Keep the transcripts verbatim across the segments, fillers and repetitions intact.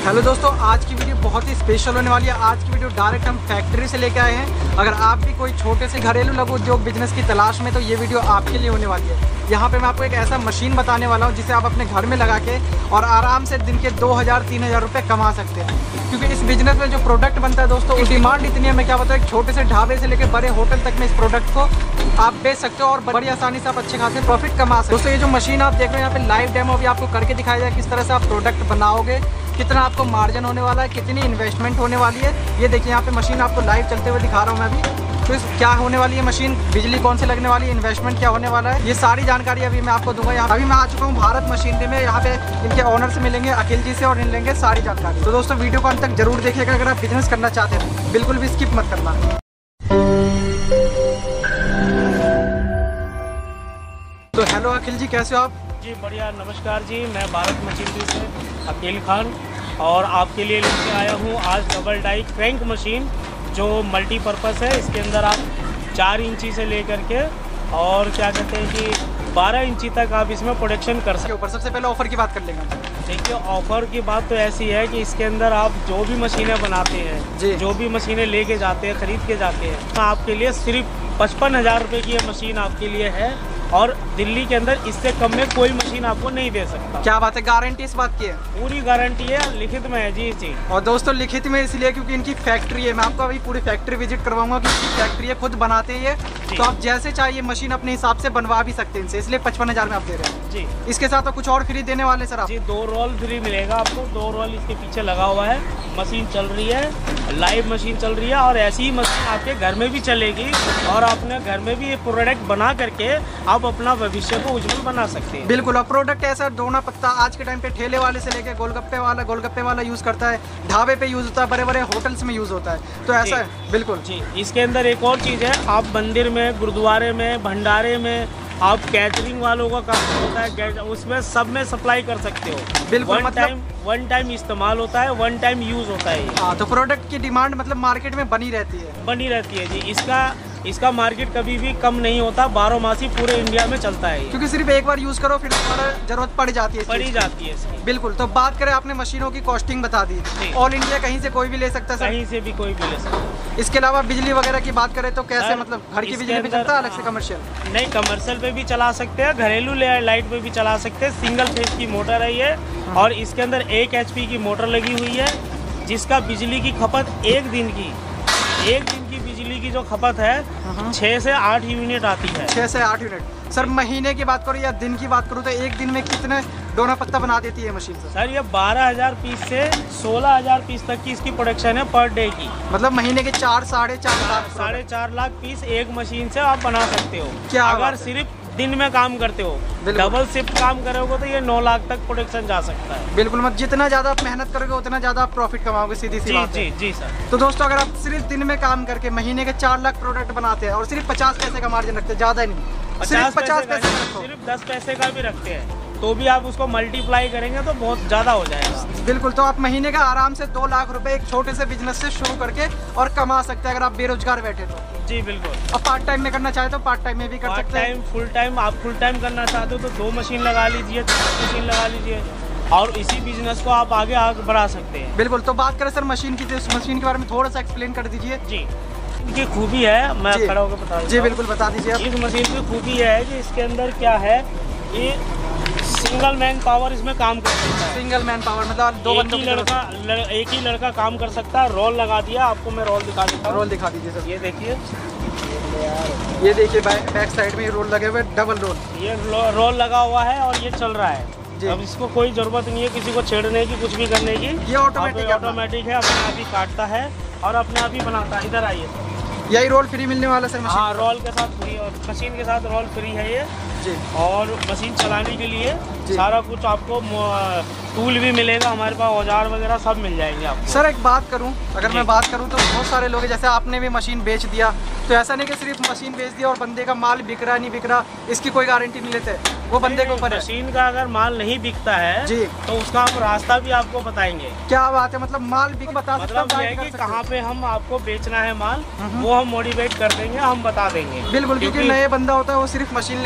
Hello दोस्तों, आज की वीडियो बहुत ही स्पेशल होने वाली है। आज की वीडियो डायरेक्ट हम फैक्ट्री से लेके आए हैं। अगर आप भी कोई छोटे से घरेलू लघु उद्योग बिजनेस की तलाश में, तो ये वीडियो आपके लिए होने वाली है। यहाँ पे मैं आपको एक ऐसा मशीन बताने वाला हूँ जिसे आप अपने घर में लगा के और आराम से दिन के दो हज़ार तीन हज़ार रुपये कमा सकते हैं। क्योंकि इस बिजनेस में जो प्रोडक्ट बनता है दोस्तों, वो डिमांड इतनी है, मैं क्या बताऊँ, एक छोटे से ढाबे से लेकर बड़े होटल तक में इस प्रोडक्ट को आप बेच सकते हो और बड़ी आसानी से आप अच्छे खासे प्रॉफिट कमा सकते हो। दोस्तों, ये जो मशीन आप देख रहे हो, यहाँ पे लाइव डेमो भी आपको करके दिखाया जाए किस तरह से आप प्रोडक्ट बनाओगे, कितना आपको मार्जिन होने वाला है, कितनी इन्वेस्टमेंट होने वाली है। ये देखिए यहाँ पे मशीन आपको लाइव चलते हुए दिखा रहा हूँ मैं अभी। तो इस क्या होने वाली है मशीन, बिजली कौन से लगने वाली है, इन्वेस्टमेंट क्या होने वाला है, ये सारी जानकारी अभी मैं आपको दूंगा। यहाँ अभी मैं आ चुका हूँ भारत मशीनरी में। यहाँ पे इनके ऑनर से मिलेंगे, अखिल जी से, और इन लेंगे सारी जानकारी। तो दोस्तों, वीडियो को अंत तक जरूर देखिएगा। अगर आप बिजनेस करना चाहते हैं, बिल्कुल भी स्किप मत करना। तो हेलो अखिल जी, कैसे हो आप? जी बढ़िया, नमस्कार जी। मैं भारत मशीनरी से अकील खान और आपके लिए लेके आया हूँ आज डबल डाई क्रैंक मशीन जो मल्टीपर्पज़ है। इसके अंदर आप चार इंची से लेकर के और क्या कहते हैं कि बारह इंची तक आप इसमें प्रोडक्शन कर सकते ऊपर सबसे पहले ऑफर की बात कर लेंगे। देखिए, ऑफर की बात तो ऐसी है कि इसके अंदर आप जो भी मशीनें बनाते हैं, जो भी मशीनें लेके जाते हैं, ख़रीद के जाते हैं, तो आपके लिए सिर्फ पचपन हज़ार रुपये की ये मशीन आपके लिए है। और दिल्ली के अंदर इससे कम में कोई मशीन आपको नहीं दे सकता। क्या बात है, गारंटी इस बात की है? पूरी गारंटी है, लिखित में है जी जी। और दोस्तों, लिखित में इसलिए क्योंकि इनकी फैक्ट्री है। मैं आपको अभी पूरी फैक्ट्री विजिट करवाऊंगा कि इनकी फैक्ट्री है, खुद बनाते हैं ये। तो आप जैसे चाहिए मशीन अपने हिसाब से बनवा भी सकते हैं इनसे, इसलिए पचपन हजार में आप दे रहे हैं जी। इसके साथ तो कुछ और फ्री देने वाले सर आप? जी, दो रोल फ्री मिलेगा आपको। दो रोल इसके पीछे लगा हुआ है। मशीन चल रही है, लाइव मशीन चल रही है, और ऐसी ही मशीन आपके घर में भी चलेगी और अपने घर में भी ये प्रोडक्ट बना करके आप अपना भविष्य को उज्जवल बना सकते हैं। बिल्कुल। और प्रोडक्ट ऐसा दोना पत्ता आज के टाइम पे ठेले वाले से लेके गोलगप्पे वाला गोलगप्पे वाला यूज करता है, ढाबे पे यूज होता है, बड़े बड़े होटल्स में यूज होता है। तो ऐसा है बिल्कुल जी। इसके अंदर एक और चीज़ है, आप मंदिर में, गुरुद्वारे में, भंडारे में, आप कैटरिंग वालों का काम होता है, उसमें सब में सप्लाई कर सकते हो। बिल्कुल। वन मतलब टाइम वन टाइम इस्तेमाल होता है, वन टाइम यूज़ होता है। हाँ, तो प्रोडक्ट की डिमांड मतलब मार्केट में बनी रहती है बनी रहती है जी। इसका इसका मार्केट कभी भी कम नहीं होता, बारह मासी पूरे इंडिया में चलता है। क्योंकि सिर्फ एक बार यूज करो, फिर दोबारा जरूरत पड़ जाती है पड़ी जाती है इसकी। बिल्कुल। तो बात करें, आपने मशीनों की कॉस्टिंग बता दी, ऑल इंडिया कहीं से कोई भी ले सकता है? कहीं से भी कोई भी ले सकता है। इसके अलावा बिजली वगैरह की बात करें तो कैसे, मतलब घर की बिजली पे चलता है अलग से, कमर्शियल? नहीं, कमर्शियल पे भी चला सकते हैं, घरेलू लाइट पे भी चला सकते हैं। सिंगल फेज की मोटर है ये, और इसके अंदर एक एच पी की मोटर लगी हुई है, जिसका बिजली की खपत एक दिन की एक दिन की बिजली की जो खपत है छः से आठ यूनिट आती है। छः से आठ यूनिट। सर, महीने की बात करूँ या दिन की बात करूँ तो एक दिन में कितने डोना पत्ता बना देती है मशीन? सर, ये बारह हजार पीस से सोलह हजार पीस तक की इसकी प्रोडक्शन है पर डे की। मतलब महीने के चार साढ़े चार लाख साढ़े चार लाख पीस एक मशीन से आप बना सकते हो। क्या अगर सिर्फ दिन में काम करते हो, डबल शिफ्ट काम करोगे तो ये नौ लाख तक प्रोडक्शन जा सकता है। बिल्कुल। मतलब जितना ज़्यादा आप मेहनत करोगे उतना ज़्यादा आप प्रॉफिट कमाओगे, सीधी सी बात है। जी जी सर। तो दोस्तों, अगर आप सिर्फ दिन में काम करके महीने के चार लाख प्रोडक्ट बनाते हैं और सिर्फ पचास पैसे का मार्जिन रखते हैं, ज़्यादा नहीं, सिर्फ पचास पैसे, सिर्फ दस पैसे का भी रखते हैं, तो भी आप उसको मल्टीप्लाई करेंगे तो बहुत ज़्यादा हो जाएगा। बिल्कुल। तो आप महीने का आराम से दो लाख रुपए एक छोटे से बिजनेस से शुरू करके और कमा सकते हैं, अगर आप बेरोजगार बैठे तो। जी बिल्कुल। और पार्ट टाइम में करना चाहे तो पार्ट टाइम में भी कर सकते हैं। टाइम, फुल टाइम, आप फुल टाइम करना चाहते हो तो दो मशीन लगा लीजिए, तीन मशीन लगा लीजिए, और इसी बिजनेस को आप आगे आगे बढ़ा सकते हैं। बिल्कुल। तो बात करें सर मशीन की, तो इस मशीन के बारे में थोड़ा सा एक्सप्लेन कर दीजिए। जी, इनकी खूबी है, मैं खड़ा होकर बता दूं। जी बिल्कुल, बता दीजिए। इस मशीन की खूबी है कि इसके अंदर क्या है, ये सिंगल मैन पावर इसमें काम कर सकता है। सिंगल मैन पावर मतलब दो बंदों की लड़का लड़, एक ही लड़का काम कर सकता है। रोल लगा दिया, आपको मैं रोल दिखा देता हूँ। रोल दिखा दीजिए सर। ये देखिए, ये देखिए बैक साइड में रोल लगे हुए, डबल रोल। ये रोल लगा हुआ है और ये चल रहा है। अब इसको कोई जरूरत नहीं है किसी को छेड़ने की, कुछ भी करने की। ये ऑटोमेटिक ऑटोमेटिक है, अपने आप ही काटता है और अपने आप ही बनाता है। इधर आइए। यही रोल फ्री मिलने वाला सर मशीन? हाँ, रोल के साथ फ्री, और मशीन के साथ रोल फ्री है ये जी। और मशीन चलाने के लिए सारा कुछ आपको टूल भी मिलेगा, हमारे पास औजार वगैरह सब मिल जाएंगे आपको। सर, एक बात करूं, अगर मैं बात करूं तो बहुत सारे लोग हैं, जैसे आपने भी मशीन बेच दिया, तो ऐसा नहीं कि सिर्फ मशीन बेच दिया और बंदे का माल बिक रहा नहीं बिक रहा, इसकी कोई गारंटी नहीं लेते, वो बंदे के ऊपर है। मशीन का अगर माल नहीं बिकता है जी, तो उसका हम रास्ता भी आपको बताएंगे। क्या बात है, मतलब माल बिक बता मतलब ये है कि कहाँ पे हम आपको बेचना है माल, वो हम मोटिवेट कर देंगे, हम बता देंगे। बिल्कुल, क्योंकि नए बंदा होता है वो सिर्फ मशीन ले जाता है और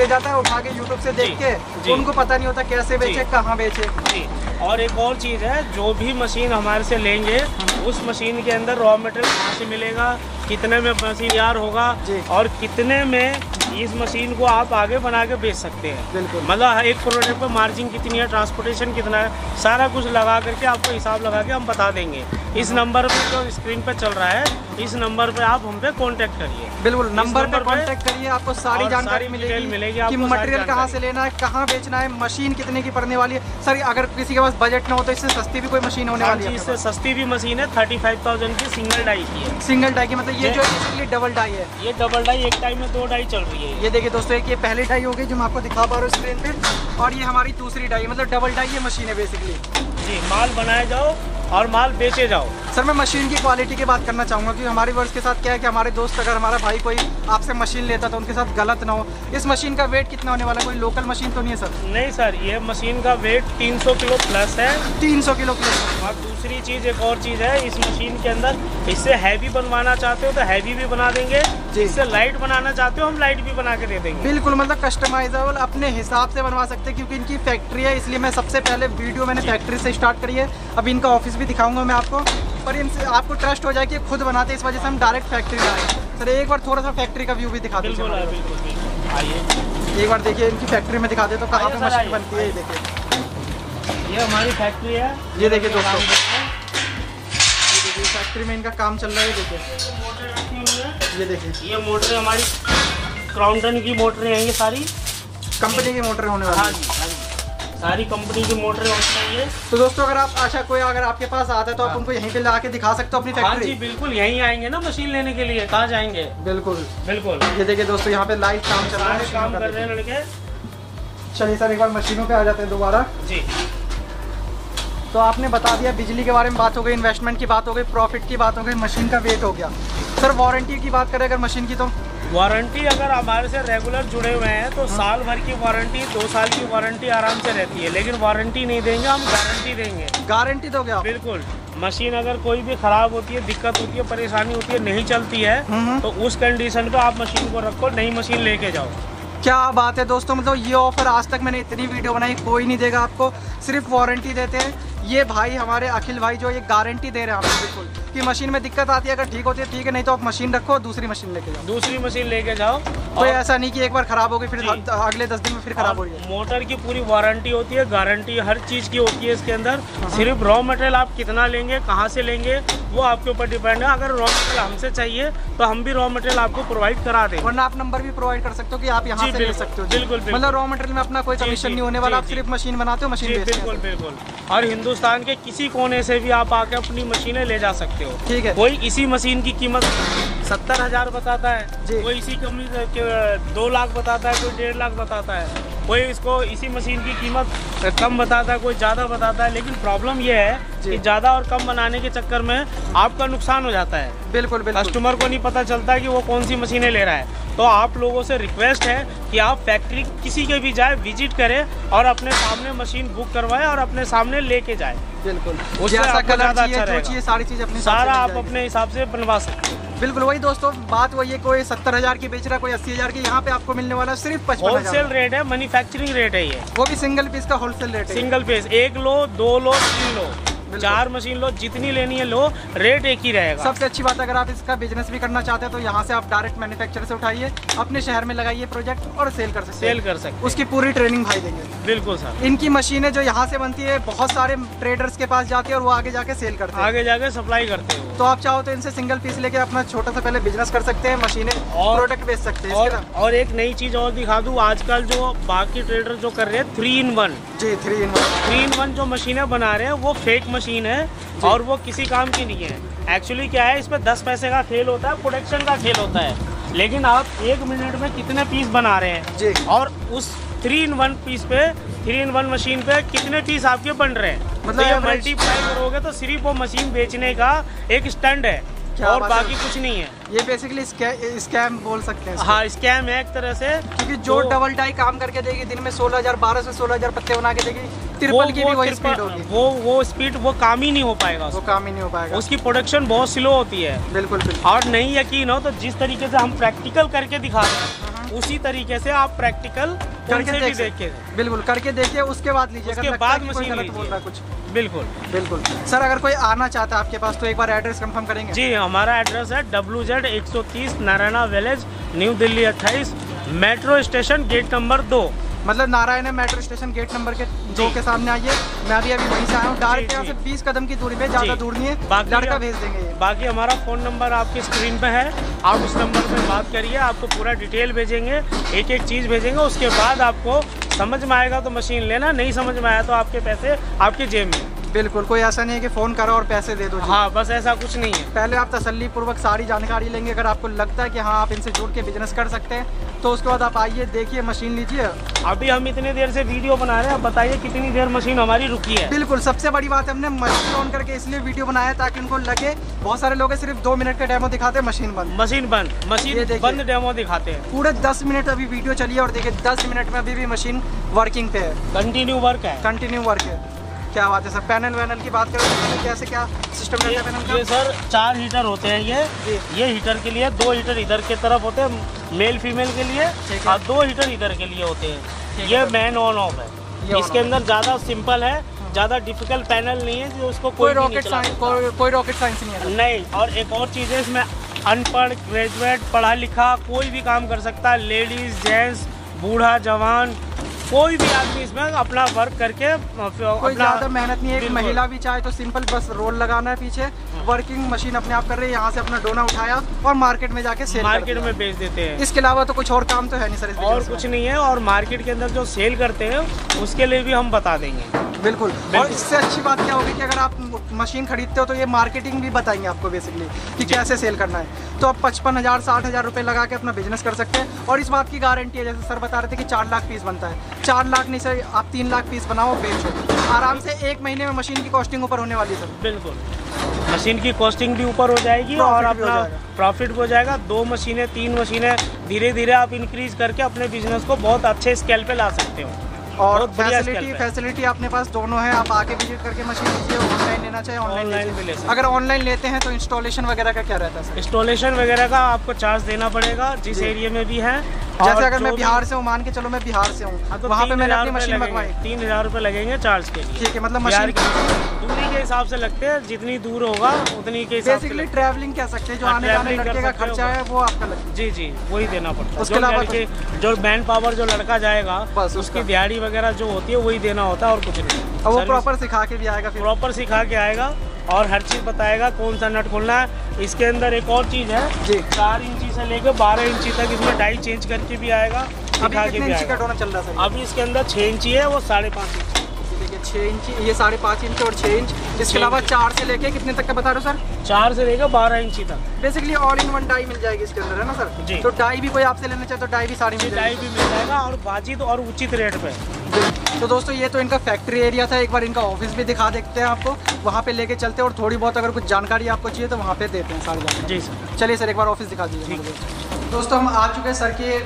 उठा के यूट्यूब से देख के, जी, उनको पता नहीं होता कैसे बेचे, कहाँ बेचे। जी, और एक और चीज़ है, जो भी मशीन हमारे से लेंगे उस मशीन के अंदर रॉ मटेरियल कहाँ से मिलेगा, कितने में मशीन तैयार होगा और कितने में इस मशीन को आप आगे बना के बेच सकते हैं। बिल्कुल, मतलब एक प्रोडक्ट पे मार्जिन कितनी है, ट्रांसपोर्टेशन कितना है, सारा कुछ लगा करके आपको हिसाब लगा के हम बता देंगे। इस नंबर पे जो स्क्रीन पे चल रहा है, इस नंबर पे आप हम पे कांटेक्ट करिए। बिल्कुल, नंबर पे कांटेक्ट करिए, आपको सारी जानकारी मिलेगी, मिलेगी कि मटेरियल कहाँ से लेना है, कहाँ बेचना है, मशीन कितने की पड़ने वाली है। सर अगर किसी के पास बजट ना हो तो इससे सस्ती भी कोई मशीन होने वाली है? इससे सस्ती भी मशीन है, थर्टी फाइव थाउजेंड की सिंगल डाई की है। सिंगल डाई की मतलब ये जो बेसिकली डबल डाई है, ये डबल डाई, एक टाइम में दो डाई चल रही है। ये देखिए दोस्तों, एक ये पहली डाई हो गई जो मैं आपको दिखा पा रहा हूँ स्क्रीन पे, और ये हमारी दूसरी डाई, मतलब डबल डाई ये मशीन है बेसिकली। जी, माल बनाए जाओ और माल बेचे जाओ। सर मैं मशीन की क्वालिटी की बात करना चाहूँगा कि हमारे वर्ष के साथ क्या है कि हमारे दोस्त, अगर हमारा भाई कोई आपसे मशीन लेता तो उनके साथ गलत ना हो। इस मशीन का वेट कितना होने वाला है? कोई लोकल मशीन तो नहीं है सर? नहीं सर, ये मशीन का वेट तीन सौ किलो प्लस है। तीन सौ किलो प्लस। और दूसरी चीज़, एक और चीज़ है, इस मशीन के अंदर इससे हैवी बनवाना चाहते हो तो हैवी भी बना देंगे, इससे लाइट बनाना चाहते हो हम लाइट भी बना के दे देंगे। बिल्कुल, मतलब कस्टमाइजेबल अपने हिसाब से बनवा सकते हैं, क्योंकि इनकी फैक्ट्री है, इसलिए मैं सबसे पहले वीडियो मैंने फैक्ट्री से स्टार्ट करी है। अभी इनका ऑफिस भी दिखाऊंगा मैं आपको, पर इनसे आपको ट्रस्ट हो जाए कि खुद बनाते हैं, इस वजह से हम डायरेक्ट फैक्ट्री में आए। सर एक बार थोड़ा सा फैक्ट्री का व्यू भी दिखा दीजिए। बिल्कुल बिल्कुल बिल्कुल, आइए एक बार देखिए इनकी फैक्ट्री में दिखा दे तो कहाँ पे मशीन बनती है। ये देखिए, ये हमारी फैक्ट्री है। ये देखिए दोस्तों, ये देखिए फैक्ट्री में इनका काम चल रहा है। देखिए मोटर रखी हुई है, ये देखिए ये मोटर हमारी क्राउंटन की मोटरें हैं, ये सारी कंपनी की मोटर होने वाली है। हाँ जी, हाँ जी, सारी कंपनी की मोटरें होती हैं ये। तो दोस्तों अगर आप अच्छा कोई अगर आपके पास आता है तो आप उनको यहीं पे ला के दिखा सकते हो अपनी फैक्ट्री? हाँ जी बिल्कुल, यहीं आएंगे ना मशीन लेने के लिए, कहाँ जाएंगे। बिल्कुल बिल्कुल। ये देखिए दोस्तों, यहाँ पे लाइव काम चल रहा है, काम कर रहे हैं लड़के। चलिए सर एक बार मशीनों पे आ जाते हैं दोबारा जी। तो आपने बता दिया, बिजली के बारे में बात हो गई, इन्वेस्टमेंट की बात हो गई, प्रॉफिट की बात हो गई, मशीन का वेट हो गया। सर वारंटी की बात करें अगर मशीन की, तो वारंटी अगर हमारे से रेगुलर जुड़े हुए हैं तो हाँ। साल भर की वारंटी, दो साल की वारंटी आराम से रहती है, लेकिन वारंटी नहीं देंगे हम, गारंटी देंगे। गारंटी दोगे आप? बिल्कुल। मशीन अगर कोई भी खराब होती है, दिक्कत होती है, परेशानी होती है, नहीं चलती है तो उस कंडीशन पे आप मशीन को रखो, नई मशीन लेके जाओ। क्या बात है दोस्तों, मतलब ये ऑफर आज तक मैंने इतनी वीडियो बनाई कोई नहीं देगा आपको, सिर्फ वारंटी देते हैं। ये भाई हमारे अखिल भाई जो ये गारंटी दे रहे हैं आपको बिल्कुल कि मशीन में दिक्कत आती है, अगर ठीक होती है ठीक है, नहीं तो आप मशीन रखो, दूसरी मशीन लेके जाओ। दूसरी मशीन लेके जाओ, कोई ऐसा नहीं कि एक बार खराब हो गई फिर अगले दस दिन में फिर खराब हो रही है। मोटर की पूरी वारंटी होती है, गारंटी हर चीज़ की होती है इसके अंदर। सिर्फ रॉ मटेरियल आप कितना लेंगे, कहाँ से लेंगे, वो आपके ऊपर डिपेंड है। अगर रॉ मटेरियल हमसे चाहिए तो हम भी रॉ मटेरियल आपको प्रोवाइड करा देंगे, वरना आप नंबर भी प्रोवाइड कर सकते हो कि आप यहाँ से ले सकते हो। बिल्कुल, मतलब रॉ मटेरियल में अपना कोई कमीशन नहीं होने वाला, आप सिर्फ मशीन बनाते हो, मशीन बेचते हो। बिल्कुल बिल्कुल। और हिंदुस्तान के किसी कोने से भी आप आके अपनी मशीनें ले जा सकते हो। ठीक है। कोई इसी मशीन की कीमत सत्तर हजार बताता है, कोई इसी कंपनी दो लाख बताता है, कोई डेढ़ लाख बताता है, कोई इसको इसी मशीन की कीमत कम बताता है, कोई ज़्यादा बताता है। लेकिन प्रॉब्लम यह है कि ज़्यादा और कम बनाने के चक्कर में आपका नुकसान हो जाता है। बिल्कुल बिल्कुल। कस्टमर को नहीं पता चलता है कि वो कौन सी मशीनें ले रहा है। तो आप लोगों से रिक्वेस्ट है कि आप फैक्ट्री किसी के भी जाए, विजिट करें और अपने सामने मशीन बुक करवाएं और अपने सामने लेके जाए। बिल्कुल, उससे आपको ज़्यादा अच्छा रहेगा। सारी चीज़ अपने सारा आप अपने हिसाब से बनवा सकते हैं। बिल्कुल वही दोस्तों, बात वही है, कोई सत्तर हजार की बेच रहा है, कोई अस्सी हजार की, यहाँ पे आपको मिलने वाला सिर्फ पचपन हजार। होलसेल रेट है, मैन्युफैक्चरिंग रेट है ये, वो भी सिंगल पीस का होलसेल रेट है। सिंगल पीस, एक लो, दो लो, तीन लो, चार मशीन लो, जितनी लेनी है लो, रेट एक ही रहेगा। सबसे अच्छी बात, अगर आप इसका बिजनेस भी करना चाहते हैं तो यहाँ से आप डायरेक्ट मैन्युफैक्चरर से उठाइए, अपने शहर में लगाइए प्रोजेक्ट और सेल कर सकते सेल कर सकते हैं। उसकी पूरी ट्रेनिंग भाई देंगे। बिल्कुल सर। इनकी मशीनें जो यहाँ से बनती है बहुत सारे ट्रेडर्स के पास जाती है और वो आगे जाके सेल करते हैं, आगे जाके सप्लाई करते हैं। तो आप चाहो तो इनसे सिंगल पीस लेके अपना छोटा सा पहले बिजनेस कर सकते हैं, मशीनें और प्रोडक्ट बेच सकते हैं। और, और एक नई चीज और दिखा दूं, आजकल जो बाकी ट्रेडर जो कर रहे हैं थ्री इन वन, जी three in one three in one जो मशीनें बना रहे हैं वो फेक मशीन है और वो किसी काम की नहीं है। एक्चुअली क्या है, इसमें दस पैसे का खेल होता है, प्रोडक्शन का खेल होता है, लेकिन आप एक मिनट में कितने पीस बना रहे हैं जी। और उस थ्री इन वन पीस पे, थ्री इन वन मशीन पे कितने पीस आपके बन रहे हैं, मतलब तो ये मल्टीप्लाई करोगे तो सिर्फ वो मशीन बेचने का एक स्टैंड है और बाकी कुछ नहीं है। ये बेसिकली स्कैम बोल सकते हैं। हाँ, स्कैम है एक तरह से, क्योंकि जो तो, डबल डाई काम करके देगी दिन में सोलह हजार बारह से सोलह हजार पत्ते बना के देगी, ट्रिपल की भी वही स्पीड होगी, वो वो स्पीड वो काम ही नहीं हो पाएगा, वो काम ही नहीं हो पाएगा, उसकी प्रोडक्शन बहुत स्लो होती है। बिल्कुल बिल्कुल। और नहीं यकीन हो तो जिस तरीके से हम प्रैक्टिकल करके दिखा रहे हैं उसी तरीके से आप प्रैक्टिकल करके भी देखिए, बिल्कुल करके देखिए, उसके बाद लीजिए, उसके बाद मशीन लीजिए। बोल रहा कुछ बिल्कुल बिल्कुल। सर अगर कोई आना चाहता है आपके पास तो एक बार एड्रेस कंफर्म करेंगे? जी, हमारा एड्रेस है डब्ल्यू जेड एक सौ तीस नारायणा विलेज, न्यू दिल्ली अट्ठाईस, मेट्रो स्टेशन गेट नंबर दो। मतलब Naraina metro station gate number के दो के सामने आइए। मैं अभी अभी वहीं से आया हूँ, डायरेक्ट यहाँ से बीस कदम की दूरी पे, ज़्यादा दूर नहीं है, लड़का भेज देंगे। बाकी हमारा फ़ोन नंबर आपकी स्क्रीन पे है, आप उस नंबर पे बात करिए, आपको पूरा डिटेल भेजेंगे, एक एक चीज़ भेजेंगे, उसके बाद आपको समझ में आएगा तो मशीन लेना, नहीं समझ में आया तो आपके पैसे आपकी जेब में। बिल्कुल, कोई ऐसा नहीं है कि फ़ोन करो और पैसे दे दो। हाँ, बस ऐसा कुछ नहीं है। पहले आप तसल्ली पूर्वक सारी जानकारी लेंगे, अगर आपको लगता है कि हाँ आप इनसे जुड़ के बिजनेस कर सकते हैं तो उसके बाद आप आइए, देखिए, मशीन लीजिए। अभी हम इतनी देर से वीडियो बना रहे हैं, अब बताइए कितनी देर मशीन हमारी रुकी है। बिल्कुल, सबसे बड़ी बात है हमने मशीन ऑन करके इसलिए वीडियो बनाया ताकि उनको लगे, बहुत सारे लोग सिर्फ दो मिनट का डेमो दिखाते हैं, मशीन बंद मशीन बंद मशीन बंद डेमो दिखाते हैं। पूरे दस मिनट अभी वीडियो चलिए और देखिए दस मिनट में अभी भी मशीन वर्किंग पे है, कंटिन्यू वर्क है, कंटिन्यू वर्क है। क्या बात है सर। पैनल वैनल की बात करें तो कैसे क्या सिस्टम रहता है पैनल का? ये सर चार हीटर होते हैं, ये ये हीटर के लिए दो हीटर इधर की तरफ होते हैं मेल फीमेल के लिए, और दो हीटर इधर के लिए होते हैं। ये मैन ऑन ऑफ है, इसके अंदर ज़्यादा सिंपल है, ज़्यादा डिफिकल्ट पैनल नहीं है जो उसको कोई रॉकेट साइंस कोई रॉकेट साइंस नहीं है। नहीं, और एक और चीज़ है, इसमें अनपढ़, ग्रेजुएट, पढ़ा लिखा कोई भी काम कर सकता है, लेडीज़, जेंट्स, बूढ़ा, जवान, कोई भी आदमी इसमें अपना वर्क करके, कोई ज़्यादा मेहनत नहीं है। एक महिला भी चाहे तो सिंपल बस रोल लगाना है पीछे, वर्किंग मशीन अपने आप कर रही है, यहाँ से अपना डोना उठाया और मार्केट में जाके सेल मार्केट में बेच देते हैं। इसके अलावा तो कुछ और काम तो है नहीं सर इस और कुछ नहीं है, और मार्केट के अंदर जो सेल करते हैं उसके लिए भी हम बता देंगे। बिल्कुल, और इससे अच्छी बात क्या होगी कि अगर आप मशीन खरीदते हो तो ये मार्केटिंग भी बताएंगे आपको बेसिकली कि कैसे सेल करना है। तो आप पचपन हज़ार साठ हज़ार रुपये लगा के अपना बिजनेस कर सकते हैं, और इस बात की गारंटी है, जैसे सर बता रहे थे कि चार लाख पीस बनता है, चार लाख नहीं सर, आप तीन लाख पीस बनाओ, बेचो, आराम से एक महीने में मशीन की कॉस्टिंग ऊपर होने वाली है सर। बिल्कुल, मशीन की कॉस्टिंग भी ऊपर हो जाएगी और अपना प्रॉफिट भी हो जाएगा। दो मशीनें, तीन मशीनें, धीरे धीरे आप इंक्रीज करके अपने बिजनेस को बहुत अच्छे स्केल पे ला सकते हो। और फैसिलिटी फैसिलिटी अपने पास दोनों है, आप आके विजिट करके मशीन लीजिए, ऑनलाइन लेना चाहे ऑनलाइन ले सकते। अगर ऑनलाइन लेते हैं तो इंस्टॉलेशन वगैरह का क्या रहता है सर? इंस्टॉलेशन वगैरह का आपको चार्ज देना पड़ेगा जिस एरिया में भी है। जैसे अगर मैं बिहार से हूँ, मान के चलो मैं बिहार से हूँ, तो वहाँ पे मैंने अपनी मशीन मंगवाई, तीन हजार रुपये लगेंगे चार्ज के लिए। ठीक है, मतलब मशीन दूरी के हिसाब से लगते हैं, जितनी दूर होगा उतनी के हिसाब से। बेसिकली ट्रैवलिंग कह सकते हैं, जो आने जाने लड़के का खर्चा है वो आपका लगेगा। जी जी, वही देना पड़ता है। उसके अलावा जो मैन पावर जो लड़का जाएगा बस उसकी दिहाड़ी वगैरह जो होती है वही देना होता है, और कुछ नहीं। और वो प्रॉपर सिखा के भी आएगा, प्रॉपर सिखा के आएगा और हर चीज़ बताएगा कौन सा नट खोलना है। इसके अंदर एक और चीज़ है जी, चार इंची से लेकर बारह इंची तक इसमें डाई चेंज करके भी आएगा, सिखा के भी आएगा। डोना चल रहा है अभी इसके अंदर छः इंची है, वो साढ़े पाँच इंची, देखिए छः इंची, ये साढ़े पाँच इंच और छः इंच। इसके अलावा चार से लेके कितने तक का बता रहे हो सर? चार से लेकर बारह इंची तक। Basically all in one die मिल जाएगी इसके अंदर, है ना सर जी? तो डाई भी कोई आपसे लेना चाहे तो डाई भी सारी मिल डाई भी मिल जाएगा, और वाजिब और उचित रेट पे। तो दोस्तों ये तो इनका फैक्ट्री एरिया था, एक बार इनका ऑफिस भी दिखा देते हैं आपको, वहाँ पे लेके चलते हैं, और थोड़ी बहुत अगर कुछ जानकारी आपको चाहिए तो वहाँ पे देते हैं सारी जानकारी। जी सर, चलिए सर एक बार ऑफिस दिखा दीजिए। दोस्तों हम आ चुके हैं सर के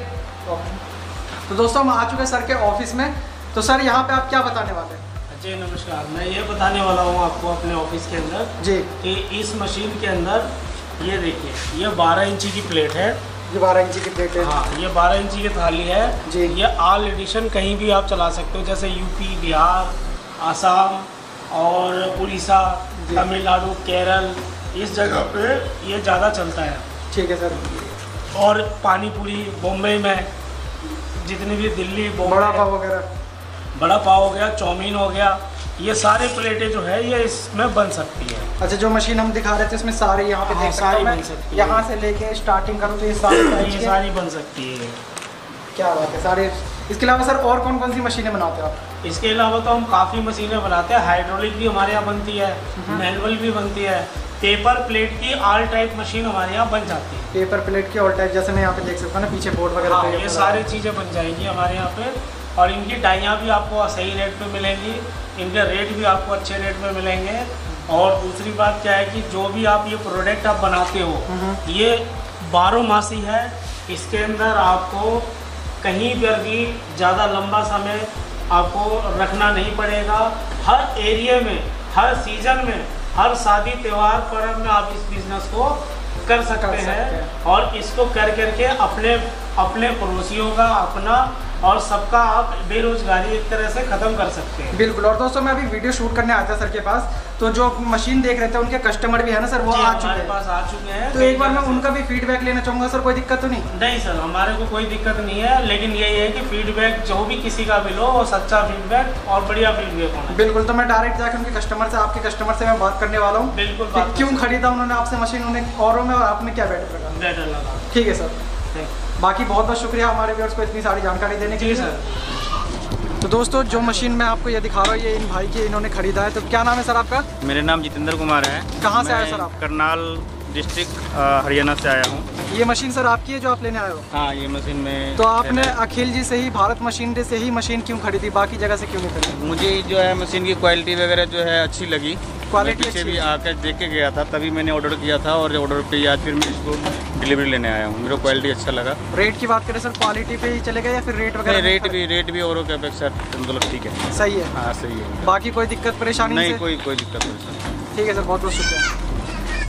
तो दोस्तों हम आ चुके हैं सर के ऑफिस में। तो सर यहाँ पे आप क्या बताने वाले हैं? जी नमस्कार, मैं ये बताने वाला हूँ आपको अपने ऑफिस के अंदर जी कि इस मशीन के अंदर ये देखिए, ये बारह इंची की प्लेट है, ये बारह इंची की प्लेट है। हाँ, ये बारह इंची की थाली है जी। ये ऑल एडिशन कहीं भी आप चला सकते हो, जैसे यूपी, बिहार, आसाम और उड़ीसा, तमिलनाडु, केरल, इस जगह पे ये ज़्यादा चलता है। ठीक है सर। और पानी पूरी बॉम्बे में, जितनी भी दिल्ली, बॉम्बे, बड़ा पाव वगैरह, बड़ा पाव हो गया, चाउमीन हो गया, ये सारे प्लेटें जो है ये इसमें बन सकती है। अच्छा, जो मशीन हम दिखा रहे थे इसमें सारे यहाँ पे देख सारी बन सकती है, यहाँ से लेके स्टार्टिंग करो तो ये सारी ये सारी बन सकती है। क्या बात है सारे। इसके अलावा सर और कौन कौन सी मशीनें बनाते हो आप? इसके अलावा तो हम काफ़ी मशीनें बनाते हैं, हाइड्रोलिक भी हमारे यहाँ बनती है, मैनुअल भी बनती है, पेपर प्लेट की ऑल टाइप मशीन हमारे यहाँ बन जाती है। पेपर प्लेट की ऑल टाइप, जैसे मैं यहाँ पे देख सकता हूँ ना पीछे बोर्ड वगैरह, हाँ, ये सारी चीज़ें बन जाएंगी हमारे यहाँ पे, और इनकी डाइयाँ भी आपको सही रेट पे मिलेंगी, इनके रेट भी आपको अच्छे रेट में मिलेंगे। और दूसरी बात क्या है कि जो भी आप ये प्रोडक्ट आप बनाते हो ये बारह मासी है, इसके अंदर आपको कहीं पर भी ज़्यादा लंबा समय आपको रखना नहीं पड़ेगा। हर एरिया में, हर सीज़न में, हर शादी त्यौहार पर्व में आप इस बिज़नेस को कर सकते हैं और इसको कर करके अपने अपने पड़ोसियों का, अपना और सबका आप बेरोजगारी एक तरह से ख़त्म कर सकते हैं। बिल्कुल। और दोस्तों मैं अभी वीडियो शूट करने आया था सर के पास, तो जो मशीन देख रहे थे उनके कस्टमर भी है ना सर, वो आ चुके हैं पास आ चुके हैं। तो एक बार मैं उनका भी फीडबैक लेना चाहूँगा सर, कोई दिक्कत तो नहीं? नहीं सर, हमारे को कोई दिक्कत नहीं है, लेकिन यही है कि फीडबैक जो भी किसी का भी लो वो सच्चा फीडबैक और बढ़िया फीडबैक होना। बिल्कुल। तो मैं डायरेक्ट जाकर उनके कस्टमर से, आपके कस्टमर से मैं बात करने वाला हूँ। बिल्कुल। क्यों खरीदा उन्होंने आपसे मशीन, उन्हें औरों में और आपने क्या बेटर लगा? बेटर लगा। ठीक है सर, बाकी बहुत बहुत शुक्रिया हमारे व्यूअर्स को इतनी सारी जानकारी देने के लिए सर। तो दोस्तों जो मशीन मैं आपको ये दिखा रहा हूँ, ये इन भाई के इन्होंने खरीदा है। तो क्या नाम है सर आपका? मेरा नाम जितेंद्र कुमार है। कहाँ से आए सर आप? करनाल डिस्ट्रिक्ट हरियाणा से आया हूँ। ये मशीन सर आपकी है जो आप लेने आए हो? हाँ, ये मशीन में। तो आपने अखिल जी से ही, भारत मशीनरी से ही मशीन क्यों खरीदी, बाकी जगह से क्यों नहीं खरीदी? मुझे जो है मशीन की क्वालिटी वगैरह जो है अच्छी लगी। क्वालिटी पीछे भी आकर देख के गया था, तभी मैंने ऑर्डर किया था और ऑर्डर पे आज फिर मैं इसको डिलीवरी लेने आया हूँ। मेरे को क्वालिटी अच्छा लगा। रेट की बात करें सर, क्वालिटी पे ही चले गए या फिर रेट वगैरह? रेट भी रेट भी औरों के अपेक्षा मतलब ठीक है, सही है। हाँ सही है। बाकी कोई दिक्कत परेशानी नहीं, कोई कोई दिक्कत नहीं। ठीक है सर, बहुत बहुत शुक्रिया।